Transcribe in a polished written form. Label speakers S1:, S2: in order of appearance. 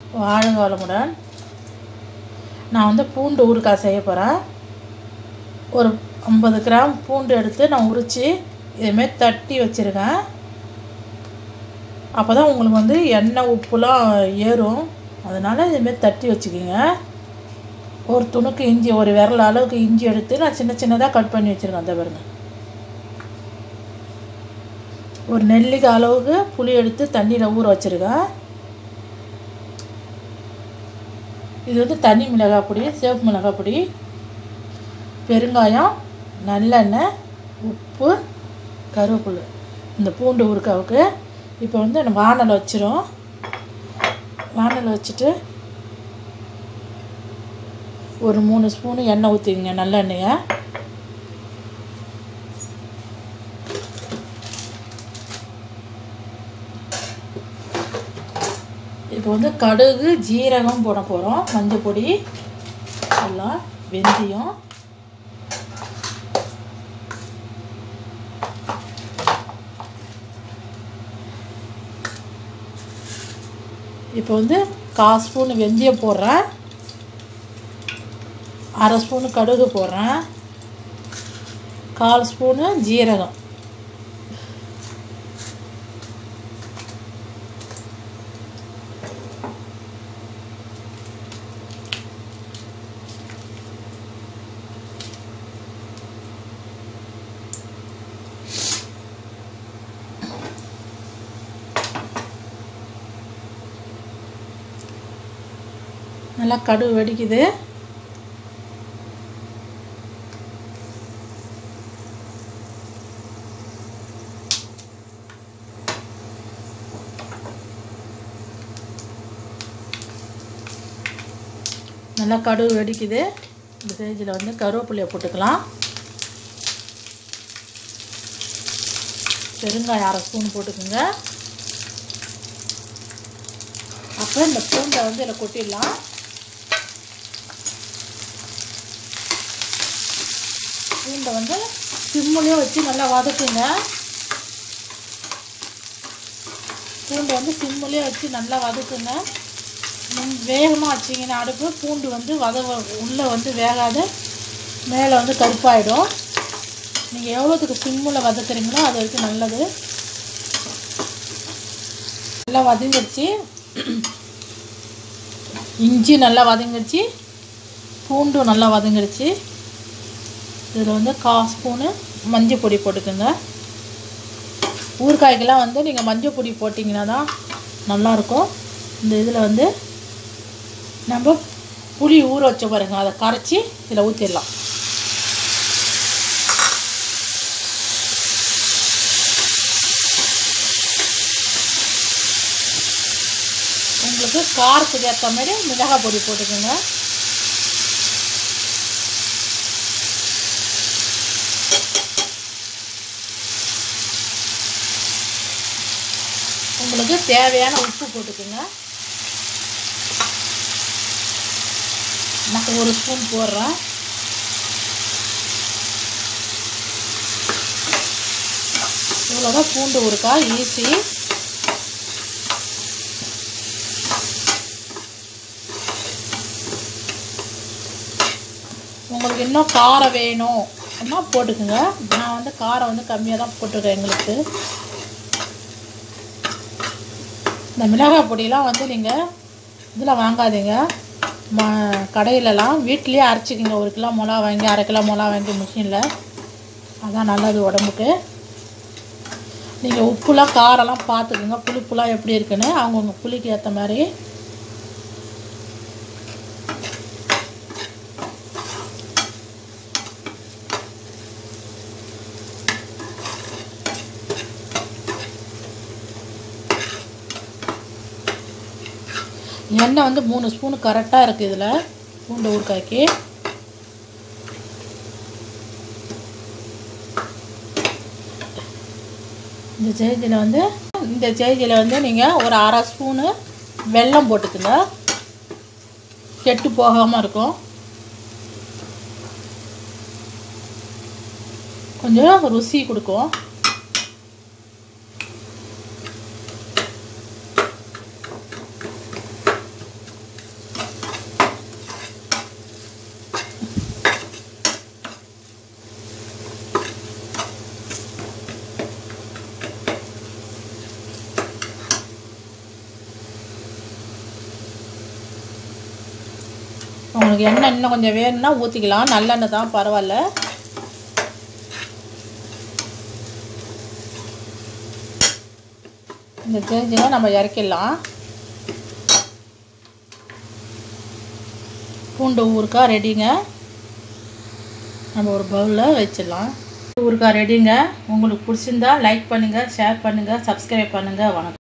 S1: வாழ்க வளமுடன். நான் வந்து பூண்டு ஊறுகாய் செய்ய போகிறேன். ஒரு 50 கிராம் பூண்டு எடுத்து நான் உரித்து இதுமாரி தட்டி வச்சுருக்கேன். அப்போ தான் உங்களுக்கு வந்து எண்ணெய் உப்புலாம் ஏறும். அதனால் இதுமாரி தட்டி வச்சுக்கிங்க. ஒரு துணுக்கு இஞ்சி, ஒரு விரல் அளவுக்கு இஞ்சி எடுத்து நான் சின்ன சின்னதாக கட் பண்ணி வச்சுருக்கேன். அந்த பாருங்க. ஒரு நெல்லிக்காய் அளவுக்கு புளி எடுத்து தண்ணியில் ஊற வச்சுருக்கேன். இது வந்து தனி மிளகாய் பொடி, சிவப்பு மிளகாய் பொடி, பெருங்காயம், நல்லெண்ணெய், உப்பு, கருவேப்பிலை. இந்த பூண்டு ஊறுகாவுக்கு இப்போ வந்து நம்ம வானல் வச்சிரும். வானல் வச்சுட்டு ஒரு 3 ஸ்பூனு எண்ணெய் ஊற்றிங்க, நல்லெண்ணெயை. இப்போ வந்து கடுகு, ஜீரகம் போட போகிறோம், மஞ்சள் பொடி, எல்லாம் வெந்தயம், இப்போ வந்து 1/4 ஸ்பூன் வெந்தயம் போடுறேன், 1/2 ஸ்பூனு கடுகு போடுறேன், 1/4 ஸ்பூனு ஜீரகம், நல்லா கடுகு வெடிக்குது. நல்லா கடுகு வெடிக்குது. இந்த ஸ்டேஜில் வந்து கருவேப்பிலையை போட்டுக்கலாம். பெருங்காயம் 1/2 ஸ்பூன் போட்டுக்குங்க. அப்புறம் இந்த பூண்டை வந்து இதில் கொட்டிடலாம். பூண்டை வந்து சிம்முலேயே வச்சு நல்லா வதக்குங்க. பூண்டை வந்து சிம்முலேயே வச்சு நல்லா வதக்குங்க. வேகமாக வச்சிங்கன்னா அடுப்பு பூண்டு வந்து உள்ளே வந்து வேகாத மேலே வந்து கருப்பாயிடும். நீங்கள் எவ்வளோத்துக்கு சிம்மில் வதக்குறீங்களோ அது வரைக்கும் நல்லது. நல்லா வதங்கிடுச்சு. இஞ்சி நல்லா வதங்கிடுச்சு, பூண்டும் நல்லா வதங்கிடுச்சு. இதில் வந்து 1/4 ஸ்பூனு மஞ்சள் பொடி போட்டுக்கோங்க. ஊறுகாய்க்கெல்லாம் வந்து நீங்கள் மஞ்சள் பொடி போட்டிங்கன்னா தான் நல்லாயிருக்கும். இந்த இதில் வந்து நம்ம புளி ஊற வச்ச பாருங்க, அதை கரைச்சி இதில் ஊற்றிடலாம். உங்களுக்கு காரத்துக்கு ஏற்ற மாதிரி மிளகாய் பொடி போட்டுக்கோங்க. உங்களுக்கு தேவையான உப்பு போட்டுக்கோங்க. நான் 1 ஸ்பூன் போடுறேன். இவ்வளோதான் பூண்டு ஊறுகாய், ஈஸி. உங்களுக்கு இன்னும் காரம் வேணும் அப்படின்னா போட்டுக்குங்க. நான் வந்து காரம் வந்து கம்மியாக தான் போட்டிருக்கேன் எங்களுக்கு. இந்த மிளகாய் பொடியெலாம் வந்து நீங்கள் இதில் வாங்காதீங்க, கடையிலலாம் வீட்டிலே அரைச்சிக்கிங்க. 1 கிலோ மிளகா வாங்கி 1/2 கிலோ மிளகா வாங்கி மிஷினில், அதான் நல்லது உடம்புக்கு. நீங்கள் உப்புலாம் காரம்லாம் பார்த்துக்குங்க, புளிப்புலாம் எப்படி இருக்குன்னு அவங்கவுங்க புளிக்கு ஏற்ற மாதிரி. எண்ணெய் வந்து 3 ஸ்பூனு கரெக்டாக இருக்குது இதில் பூண்டு ஊறுகாய்க்கு. இந்த ஸ்டேஜில் வந்து நீங்கள் ஒரு 1/2 ஸ்பூனு வெல்லம் போட்டுக்குங்க, கெட்டு போகாமல் இருக்கும். கொஞ்சம் ருசி கொடுக்கும். உங்களுக்கு எண்ணெய் இன்னும் கொஞ்சம் வேணும்னா ஊற்றிக்கலாம். நல்லெண்ணெய் தான், பரவாயில்ல. இந்த தெரிஞ்சுங்க நம்ம இறக்கிடலாம். பூண்டு ஊறுகாய் ரெடிங்க. நம்ம ஒரு பவுலில் வச்சிடலாம். ஊறுகாய் ரெடிங்க. உங்களுக்கு பிடிச்சிருந்தா லைக் பண்ணுங்கள், ஷேர் பண்ணுங்கள், சப்ஸ்கிரைப் பண்ணுங்கள். வணக்கம்.